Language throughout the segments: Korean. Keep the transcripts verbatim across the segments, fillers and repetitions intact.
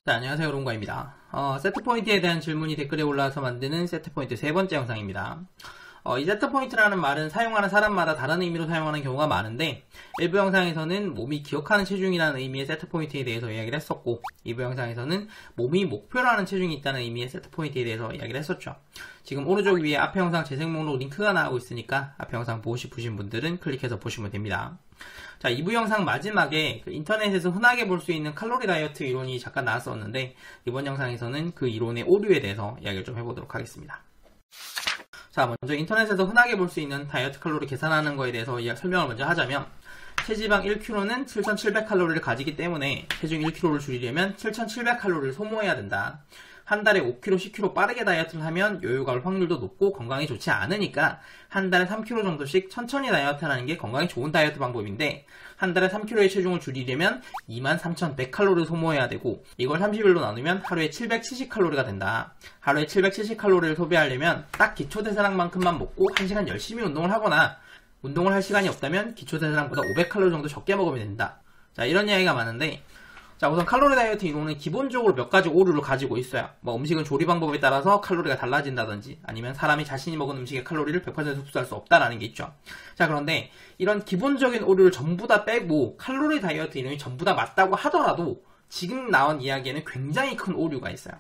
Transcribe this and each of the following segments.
자, 안녕하세요. 롱과입니다. 어, 세트포인트에 대한 질문이 댓글에 올라와서 만드는 세트포인트 세 번째 영상입니다. 어, 이 세트포인트라는 말은 사용하는 사람마다 다른 의미로 사용하는 경우가 많은데, 일부 영상에서는 몸이 기억하는 체중이라는 의미의 세트포인트에 대해서 이야기를 했었고, 이부 영상에서는 몸이 목표라는 체중이 있다는 의미의 세트포인트에 대해서 이야기를 했었죠. 지금 오른쪽 위에 앞에 영상 재생 목록 링크가 나오고 있으니까 앞에 영상 보고 싶으신 분들은 클릭해서 보시면 됩니다. 자, 이부 영상 마지막에 그 인터넷에서 흔하게 볼 수 있는 칼로리 다이어트 이론이 잠깐 나왔었는데, 이번 영상에서는 그 이론의 오류에 대해서 이야기를 좀 해보도록 하겠습니다. 자, 먼저 인터넷에서 흔하게 볼 수 있는 다이어트 칼로리 계산하는 거에 대해서 설명을 먼저 하자면, 체지방 일 킬로그램는 칠천칠백 칼로리를 가지기 때문에 체중 일 킬로그램를 줄이려면 칠천칠백 칼로리를 소모해야 된다. 한 달에 오 킬로그램, 십 킬로그램 빠르게 다이어트를 하면 요요가 올 확률도 높고 건강에 좋지 않으니까 한 달에 삼 킬로그램 정도씩 천천히 다이어트하는 게 건강에 좋은 다이어트 방법인데, 한 달에 삼 킬로그램의 체중을 줄이려면 이만 삼천백 칼로리를 소모해야 되고, 이걸 삼십 일로 나누면 하루에 칠백칠십 칼로리가 된다. 하루에 칠백칠십 칼로리를 소비하려면 딱 기초대사량만큼만 먹고 한 시간 열심히 운동을 하거나, 운동을 할 시간이 없다면 기초대사량보다 오백 칼로리 정도 적게 먹으면 된다. 자, 이런 이야기가 많은데, 자, 우선 칼로리 다이어트 이론은 기본적으로 몇 가지 오류를 가지고 있어요. 뭐 음식은 조리 방법에 따라서 칼로리가 달라진다든지, 아니면 사람이 자신이 먹은 음식의 칼로리를 백 퍼센트 흡수할 수 없다라는 게 있죠. 자, 그런데 이런 기본적인 오류를 전부 다 빼고 칼로리 다이어트 이론이 전부 다 맞다고 하더라도 지금 나온 이야기에는 굉장히 큰 오류가 있어요.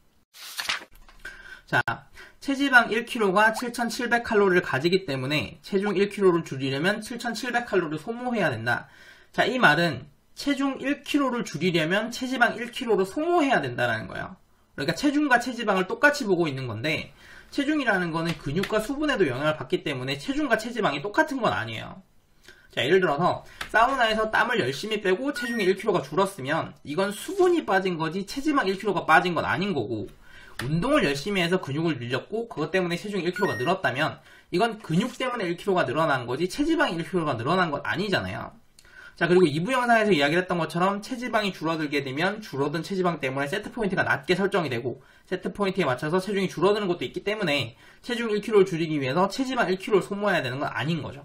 자, 체지방 일 킬로그램가 칠천칠백 칼로리를 가지기 때문에 체중 일 킬로그램를 줄이려면 칠천칠백 칼로리를 소모해야 된다. 자, 이 말은 체중 일 킬로그램를 줄이려면 체지방 일 킬로그램를 소모해야 된다는 거예요. 그러니까 체중과 체지방을 똑같이 보고 있는 건데, 체중이라는 거는 근육과 수분에도 영향을 받기 때문에 체중과 체지방이 똑같은 건 아니에요. 자, 예를 들어서 사우나에서 땀을 열심히 빼고 체중이 일 킬로그램가 줄었으면 이건 수분이 빠진 거지 체지방 일 킬로그램가 빠진 건 아닌 거고, 운동을 열심히 해서 근육을 늘렸고 그것 때문에 체중이 일 킬로그램가 늘었다면 이건 근육 때문에 일 킬로그램가 늘어난 거지 체지방이 일 킬로그램가 늘어난 건 아니잖아요. 자, 그리고 이부 영상에서 이야기를 했던 것처럼 체지방이 줄어들게 되면 줄어든 체지방 때문에 세트 포인트가 낮게 설정이 되고, 세트 포인트에 맞춰서 체중이 줄어드는 것도 있기 때문에 체중 일 킬로그램를 줄이기 위해서 체지방 일 킬로그램를 소모해야 되는 건 아닌 거죠.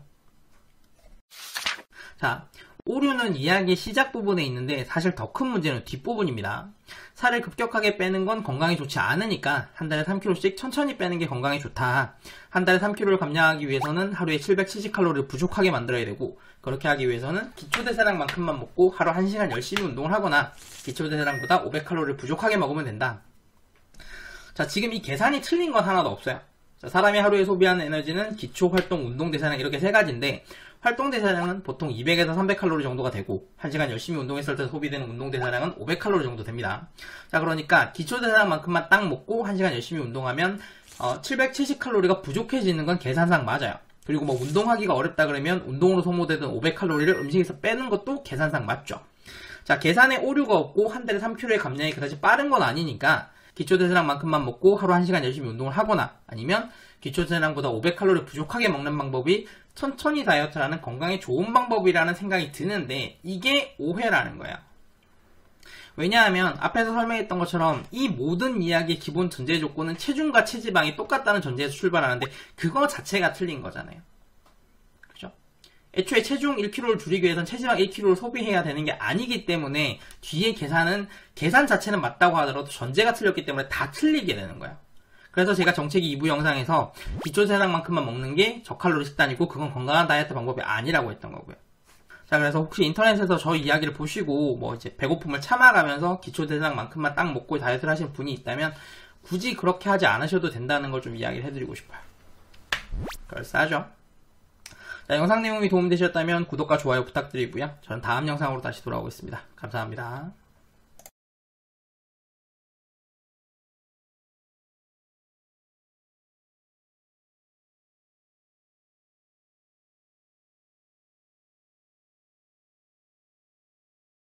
자, 오류는 이야기의 시작 부분에 있는데 사실 더 큰 문제는 뒷부분입니다. 살을 급격하게 빼는 건 건강에 좋지 않으니까 한 달에 삼 킬로그램씩 천천히 빼는 게 건강에 좋다. 한 달에 삼 킬로그램를 감량하기 위해서는 하루에 칠백칠십 칼로리를 부족하게 만들어야 되고, 그렇게 하기 위해서는 기초대사량만큼만 먹고 하루 한 시간 열심히 운동을 하거나 기초대사량보다 오백 칼로리를 부족하게 먹으면 된다. 자, 지금 이 계산이 틀린 건 하나도 없어요. 자, 사람이 하루에 소비하는 에너지는 기초, 활동, 운동 대사량 이렇게 세 가지인데, 활동 대사량은 보통 이백에서 삼백 칼로리 정도가 되고, 한 시간 열심히 운동했을 때 소비되는 운동 대사량은 오백 칼로리 정도 됩니다. 자, 그러니까 기초 대사량만큼만 딱 먹고 한 시간 열심히 운동하면 어, 칠백칠십 칼로리가 부족해지는 건 계산상 맞아요. 그리고 뭐 운동하기가 어렵다 그러면 운동으로 소모되던 오백 칼로리를 음식에서 빼는 것도 계산상 맞죠. 자, 계산에 오류가 없고 한 달에 삼 킬로그램의 감량이 그다지 빠른 건 아니니까 기초대사량만큼만 먹고 하루 한 시간 열심히 운동을 하거나, 아니면 기초대사량보다 오백 칼로리 부족하게 먹는 방법이 천천히 다이어트라는 건강에 좋은 방법이라는 생각이 드는데, 이게 오해라는 거야. 왜냐하면 앞에서 설명했던 것처럼 이 모든 이야기의 기본 전제 조건은 체중과 체지방이 똑같다는 전제에서 출발하는데, 그거 자체가 틀린 거잖아요. 그죠? 애초에 체중 일 킬로그램를 줄이기 위해서는 체지방 일 킬로그램를 소비해야 되는 게 아니기 때문에 뒤에 계산은, 계산 자체는 맞다고 하더라도 전제가 틀렸기 때문에 다 틀리게 되는 거야. 그래서 제가 정체기 이부 영상에서 기초대사량만큼만 먹는 게 저칼로리 식단이고 그건 건강한 다이어트 방법이 아니라고 했던 거고요. 자, 그래서 혹시 인터넷에서 저 이야기를 보시고 뭐 이제 배고픔을 참아가면서 기초대사량만큼만 딱 먹고 다이어트를 하시는 분이 있다면 굳이 그렇게 하지 않으셔도 된다는 걸 좀 이야기를 해드리고 싶어요. 그럴싸하죠? 자, 영상 내용이 도움되셨다면 구독과 좋아요 부탁드리고요. 저는 다음 영상으로 다시 돌아오겠습니다. 감사합니다.